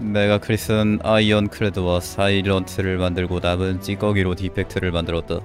메가크리스는 아이언크레드와 사일런트를 만들고 남은 찌꺼기로 디펙트를 만들었다.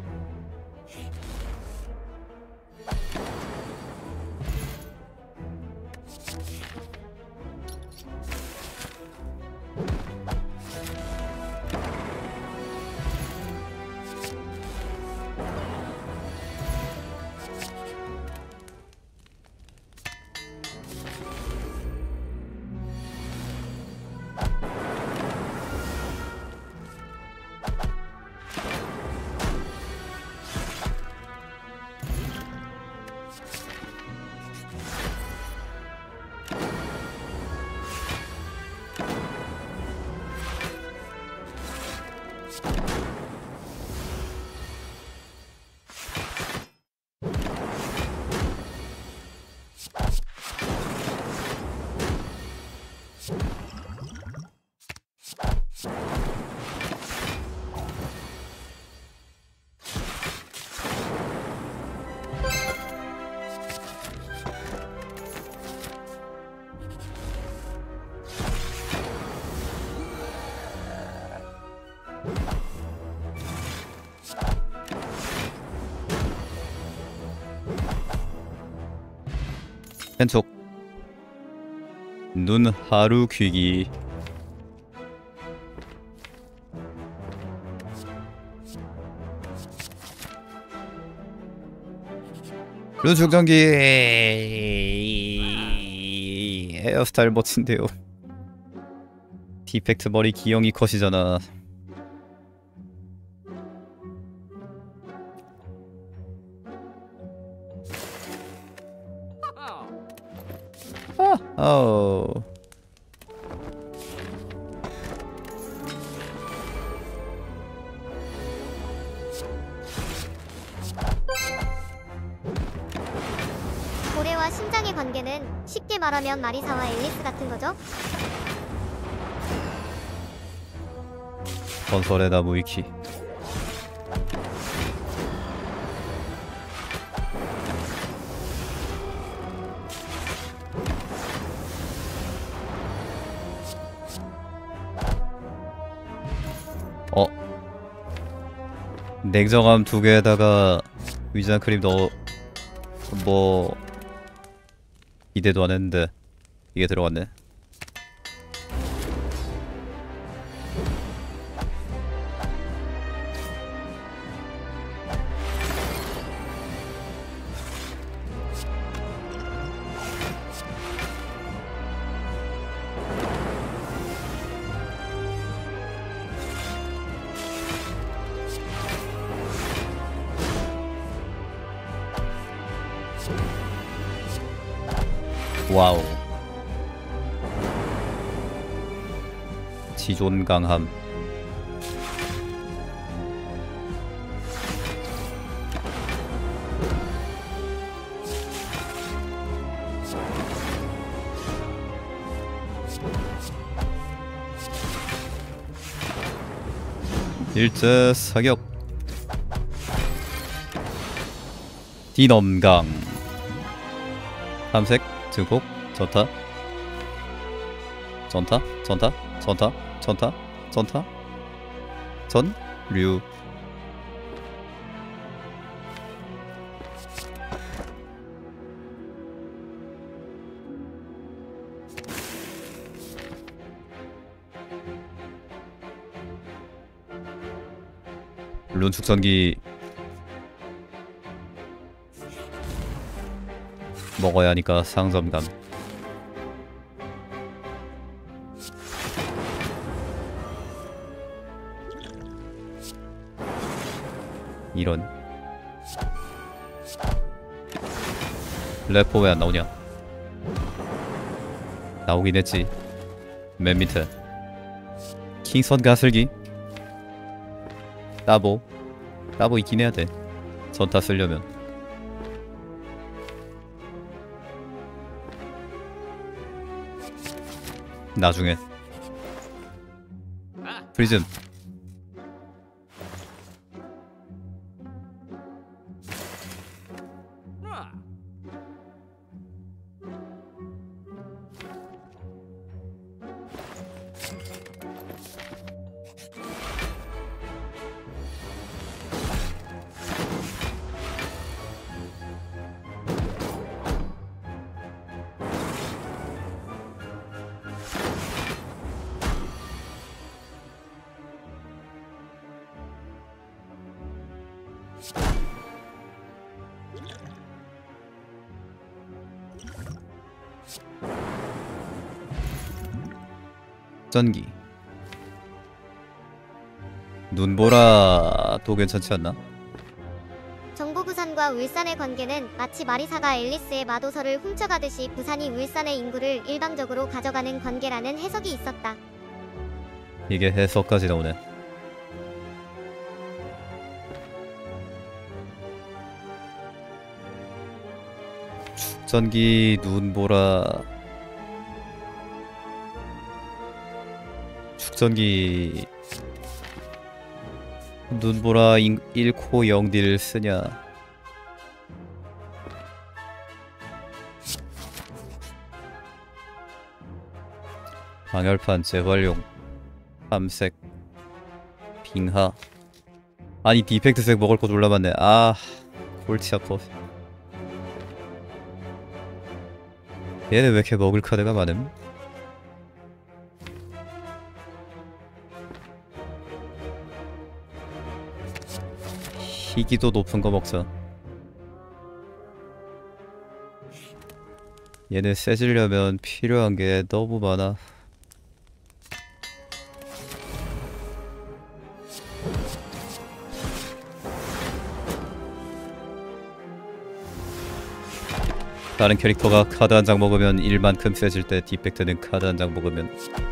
왼쪽 눈 하루 귀기. 눈 충전기. 헤어스타일 멋진데요. 디펙트 머리 기영이 컷이잖아. 아우. 고래와 심장의 관계는 쉽게 말하면 마리사와 앨리스 같은 거죠? 건설의 나무 위키. 냉정함 2개에다가 위장 크림 넣어. 뭐 기대도 안 했는데 이게 들어갔네. 와우. 지존 강함. 일제 사격. 디넘강. 탐색 증폭. 전타 전타 전타 전타 전타 전타 전류. 룬 축전기 먹어야 하니까 상점감. 이런. 래퍼 왜 안 나오냐? 나오긴 했지. 맨 밑에 킹선 가슬기. 따보 있긴 해야 돼. 전타 쓰려면. 나중에 프리즘. 전기 눈보라도 괜찮지 않나? 정부 부산과 울산의 관계는 마치 마리사가 앨리스의 마도서를 훔쳐가듯이 부산이 울산의 인구를 일방적으로 가져가는 관계라는 해석이 있었다. 이게 해석까지 나오네. 축전기 눈보라 축전기 눈보라 1코 0딜 쓰냐. 방열판 재활용 삼색 빙하. 아니 디펙트색 먹을 거 졸라 많네. 아 골치 아파. 얘네 왜 이렇게 먹을 카드가 많음? 희귀도 높은 거 먹자. 얘네 세지려면 필요한 게 너무 많아. 다른 캐릭터가 카드 한 장 먹으면 1만큼 세질 때 디펙트는 카드 한 장 먹으면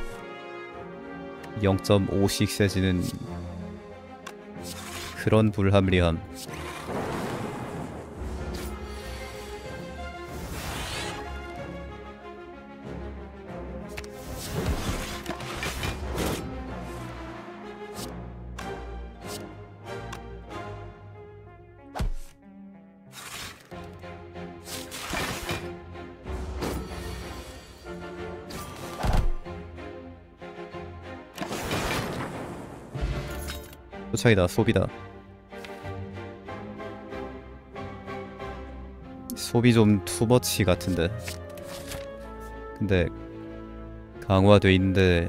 0.5씩 세지는 그런 불합리함. 소창이다. 소비다. 소비 좀 투머치 같은데. 근데 강화돼 있는데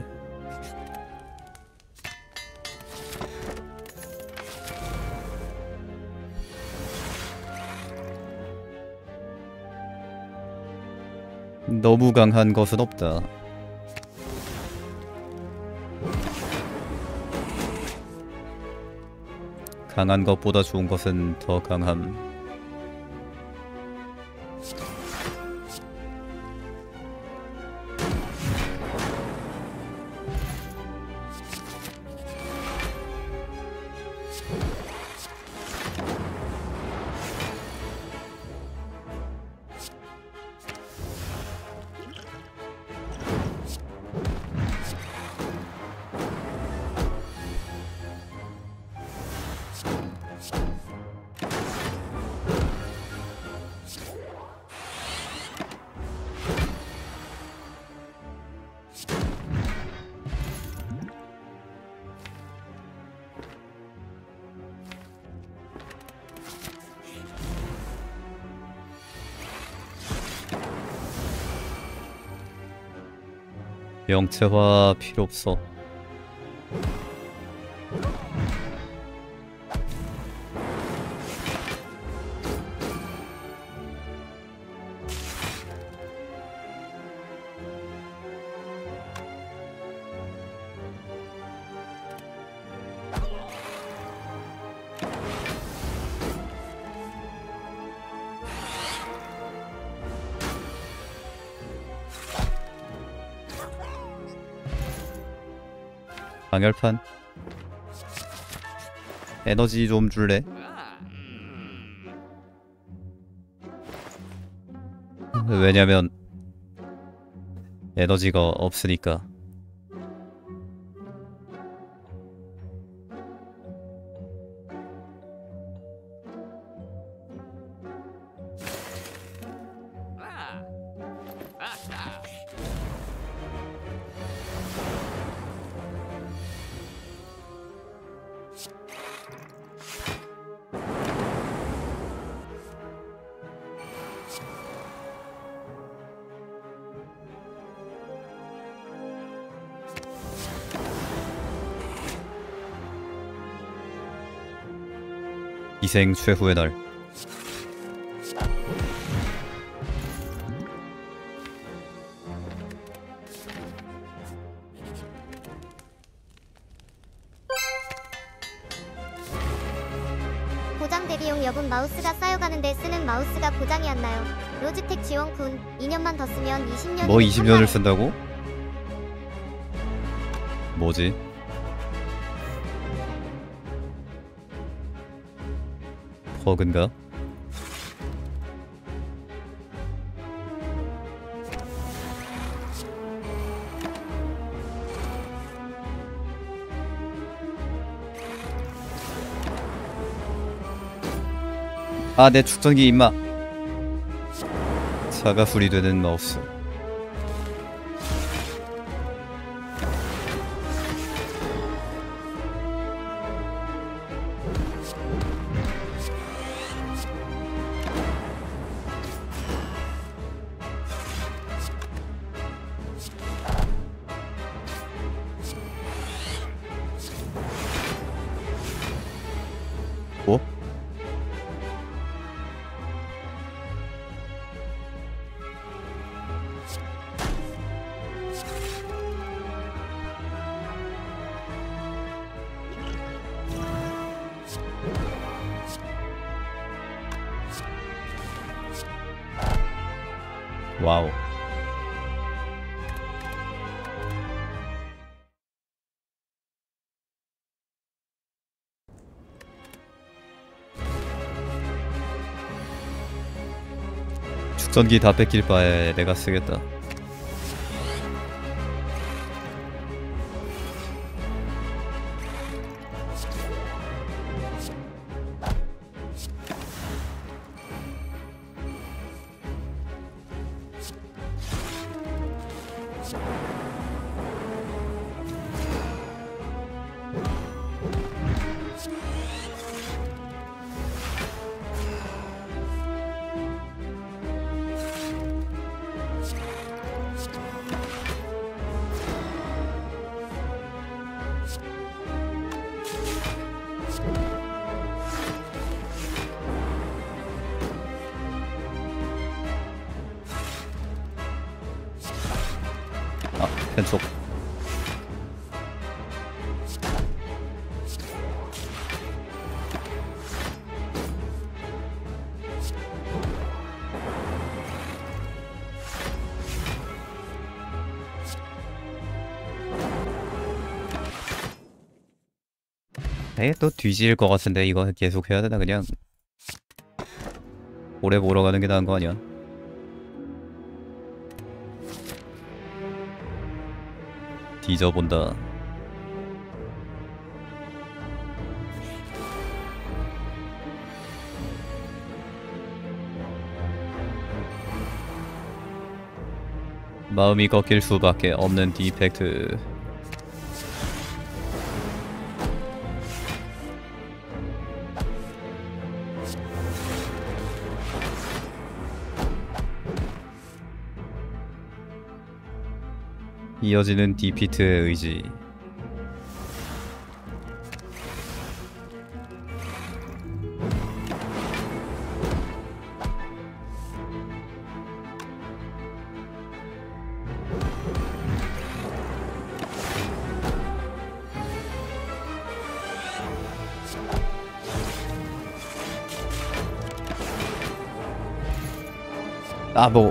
너무 강한 것은 없다. 강한 것보다 좋은 것은 더 강함. 명체화 필요 없어. 방열판 에너지 좀 줄래? 왜냐면 에너지가 없으니까. 희생 최후의 날. 영상 대비용 여분 마우스가 쌓여가는데 쓰는 마우스가 고장이 안 나요. 로지텍 지원군 2년만 더 쓰면 20년이 뭐 20년을 쓴다고? 뭐지? 버그인가? 아, 내 축전기 임마. 자가풀이 되는 마우스. 뭐? 와우. 축전기 다 뺏길 바에 내가 쓰겠다. 아, 펜속. 에이, 또 뒤질 것 같은데 이거 계속 해야 되나 그냥. 오래 보러 가는 게 나은 거 아니야? 뒤져본다. 마음이 꺾일 수밖에 없는 디펙트. 이어지는 디피트의 의지. 아, 뭐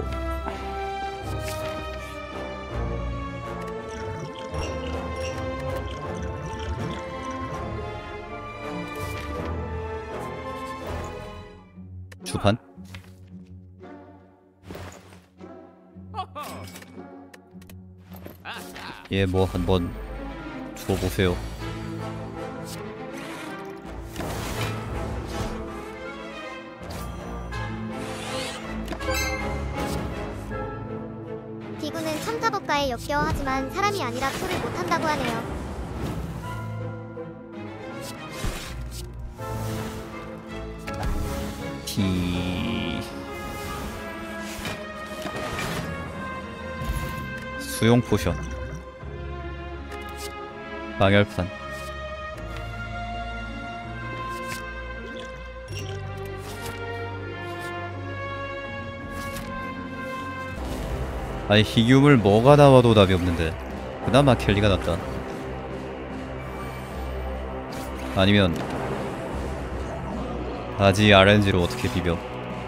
주판? 예, 뭐 한번 줘보세요. 디구는 첨가법과에 역겨워하지만 사람이 아니라 표를 못한다고 하네요. 수용 포션. 방열판. 아니, 희귀물 뭐가 나와도 답이 없는데 그나마 켈리가 낫다. 아니면 바지 RNG로 어떻게 비벼?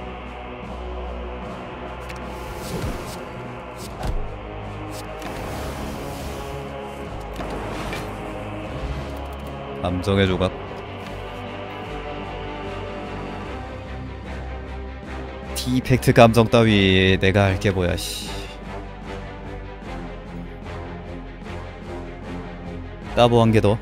감정의 조각. 디펙트 감정 따위 내가 할게 뭐야 씨. 따보 한 개 더.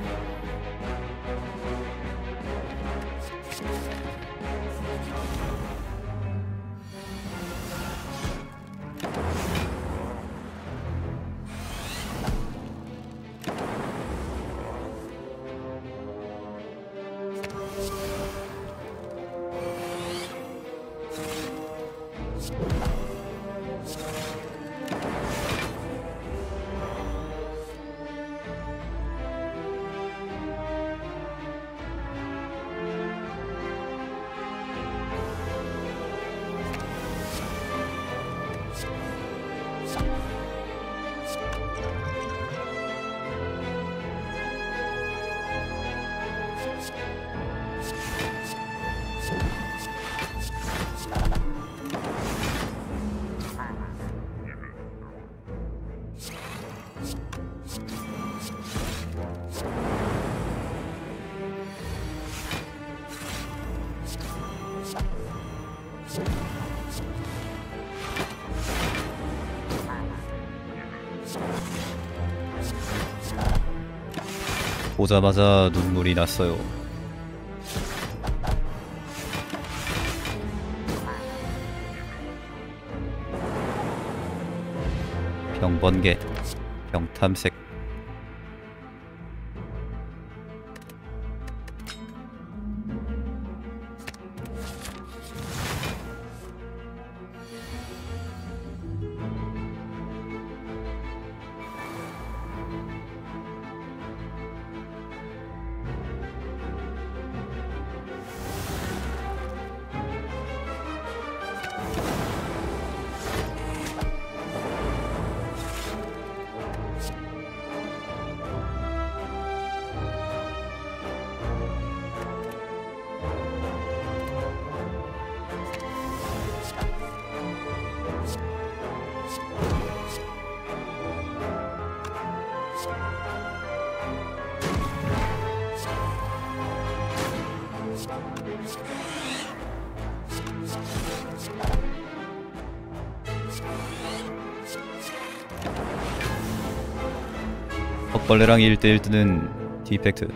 보자마자 눈물이 났어요. 병번개, 병탐색. 헛벌레랑 1대1 뜨는 디펙트.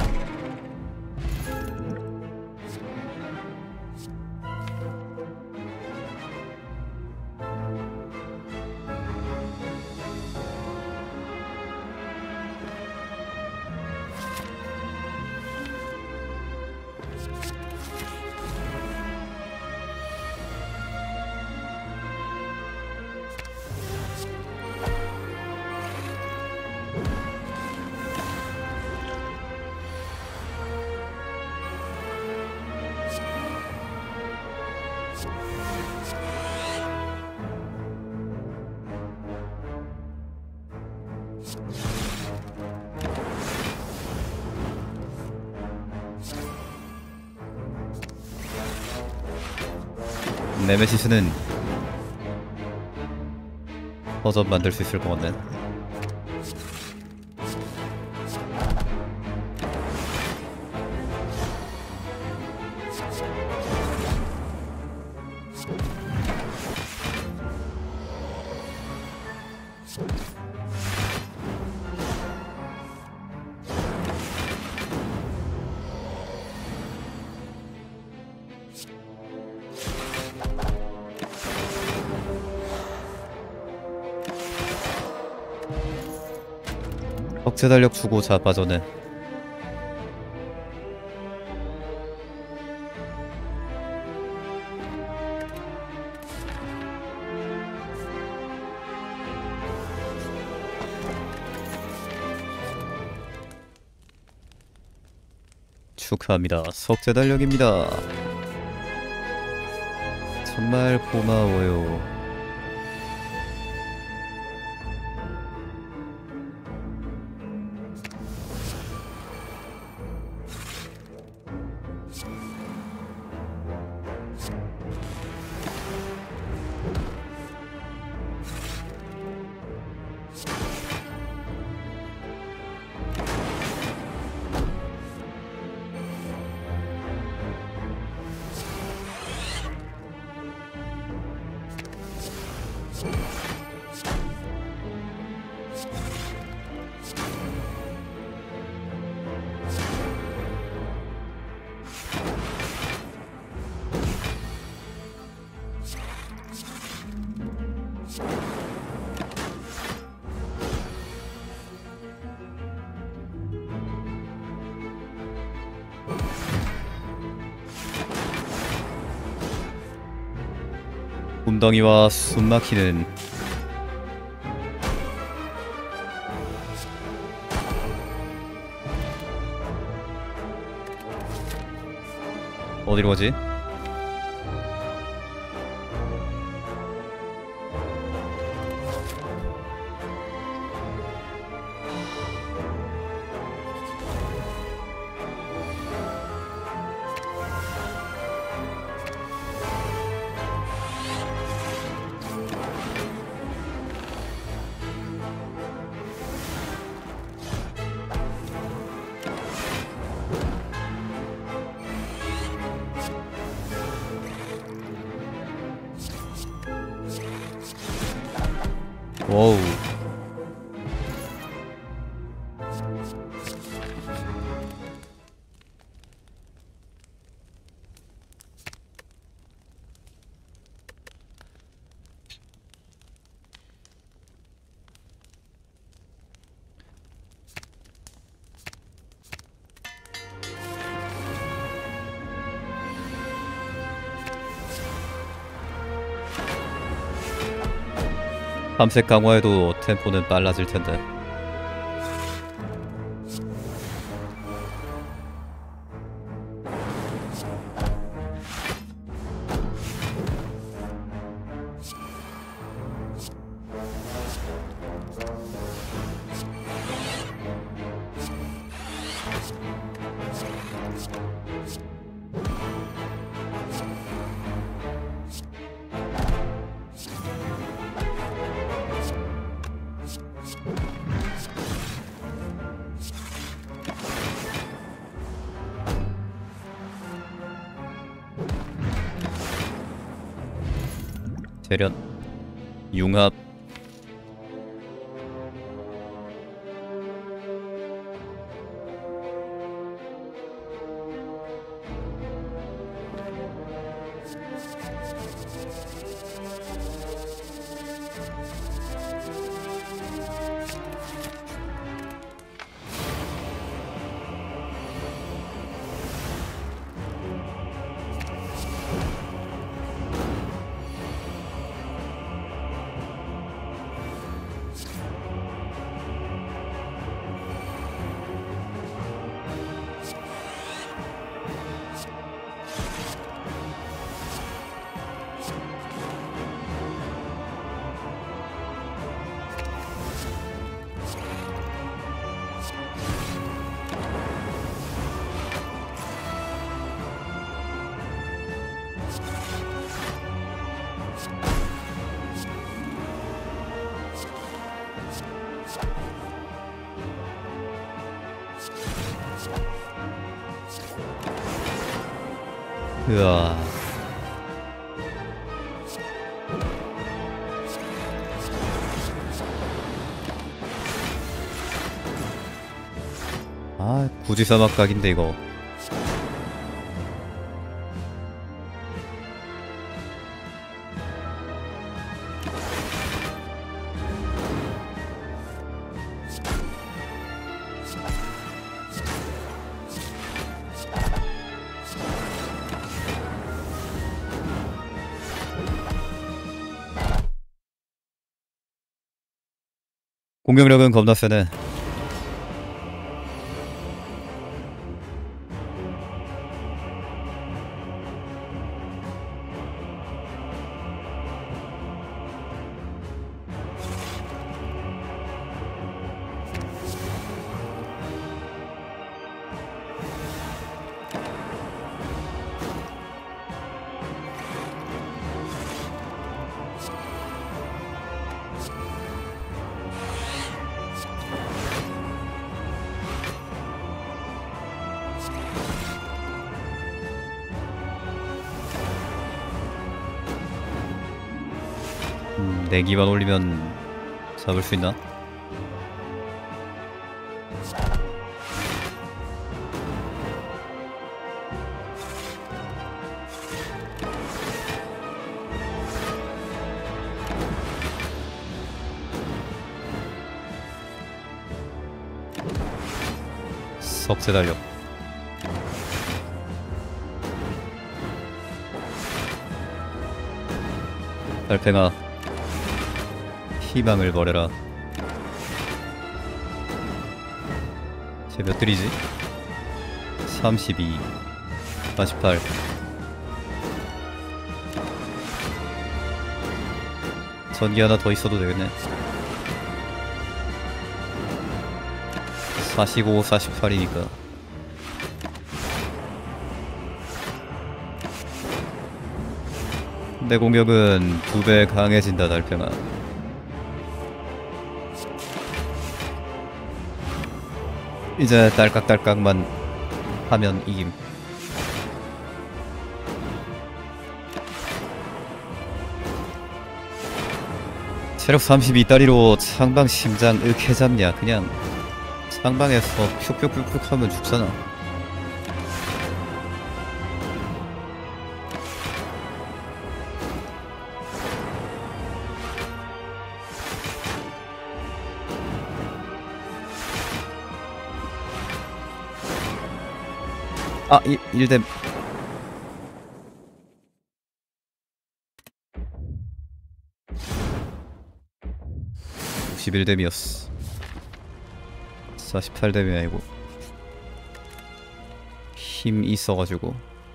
네메시스는 버전 만들 수 있을 것 같네. 억제 달력 주고 자빠져네. 축하합니다. 석재 달력입니다. 정말 고마워요. 곰덩이와 숨막히는 어디로 가지? 와우. 밤색 강화해도 템포는 빨라질 텐데. 재련, 융합. 으아. 아, 굳이 사막 각인데 이거. 공격력은 겁나 세네. 내기만 올리면 잡을 수 있나? 석재 달력. 달팽아, 희망을 버려라. 쟤 몇 들이지? 32, 48. 전기 하나 더 있어도 되겠네. 45, 48이니까. 내 공격은 2배 강해진다, 달팽아. 이제 딸깍딸깍만 하면 이김. 체력 32다리로 창방 심장 으케 잡냐. 그냥 창방에서 푹푹푹푹 하면 죽잖아. 아, 1댐. 61댐이었어. 48댐이 아니고 힘 있어가지고.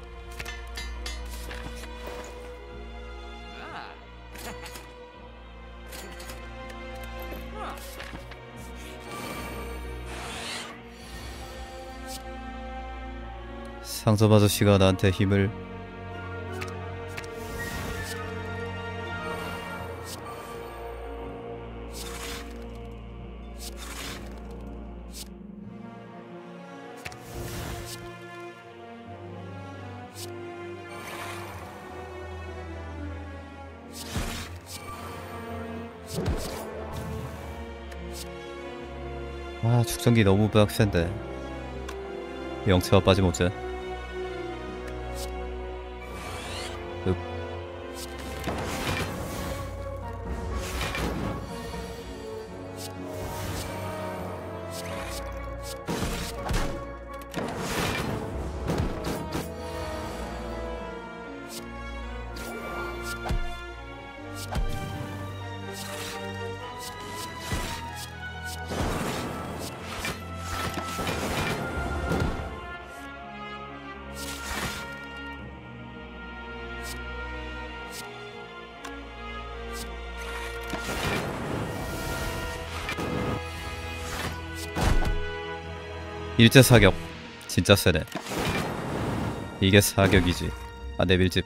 상점 아저씨가 나한테 힘을. 아, 축전기 너무 빡센데. 영체와 빠짐없지. 일제 사격 진짜 세네. 이게 사격이지. 아, 내 밀집.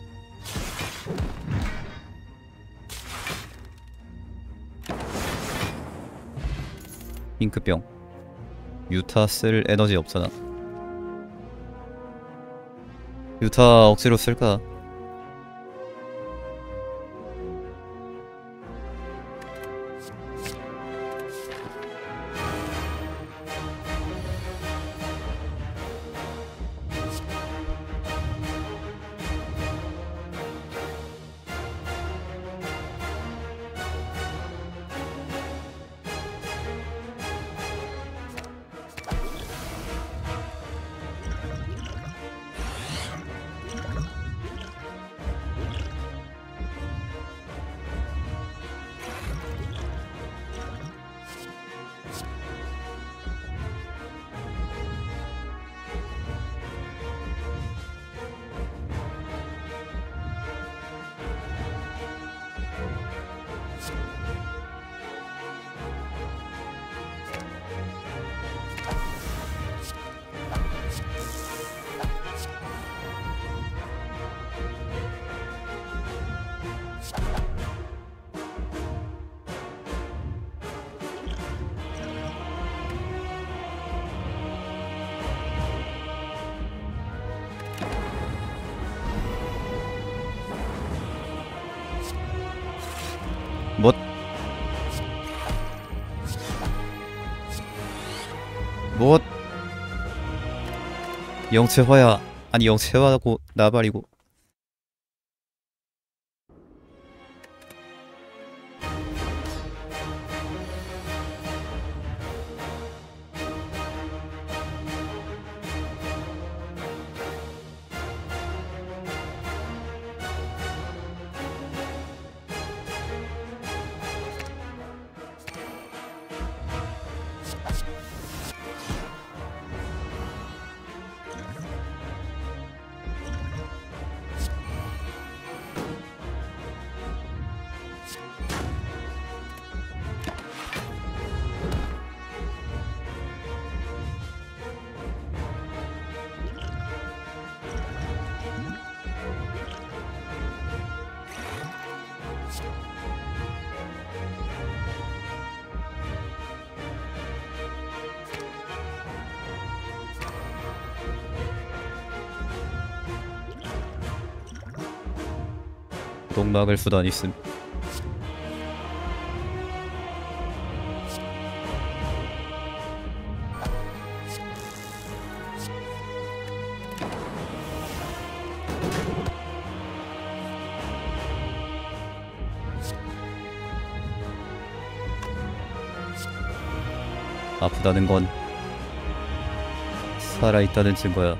핑크병. 유타 쓸 에너지 없잖아. 유타 억지로 쓸까? 뭐? 뭐? 영체화야. 아니, 영체화하고 나발이고. 농막을 수단 있음. 아프다는 건 살아있다는 증거야.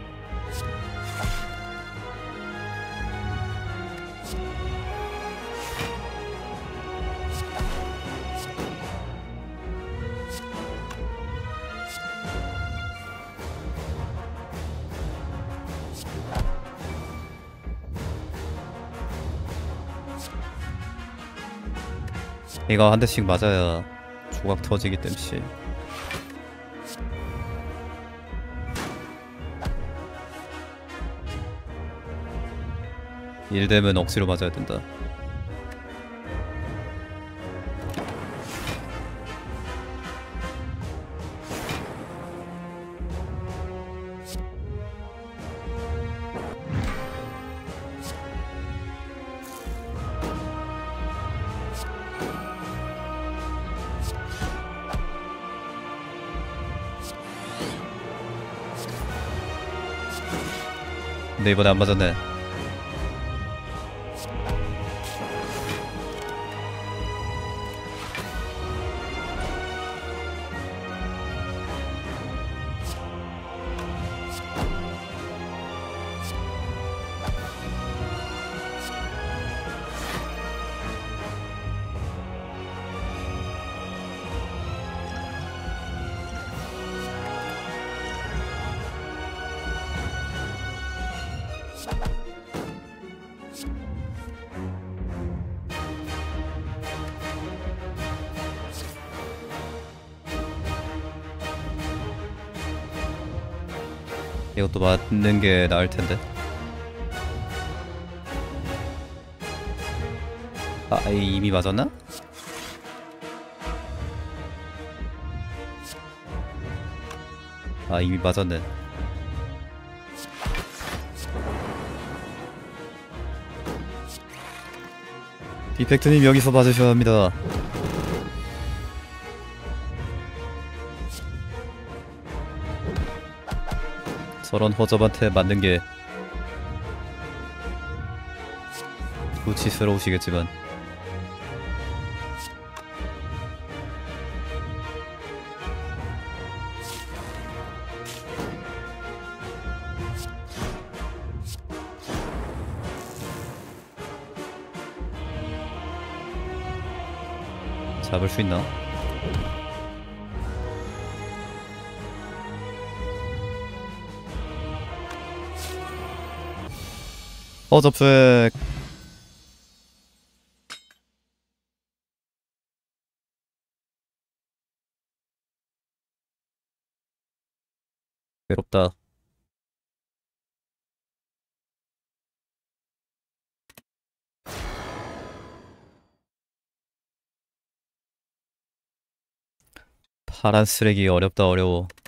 이거 한 대씩 맞아야 조각 터지기 땜시. 일되면 억지로 맞아야 된다. 근데 이번에 안 맞았네. 이것도 맞는 게 나을 텐데. 아, 이미 맞았나? 아, 이미 맞았네. 디펙트님 여기서 맞으셔야 합니다. 저런 허접한테 맞는 게 수치스러우시겠지만 잡을 수 있나? 접색. 외롭다. 파란 쓰레기 어렵다 어려워.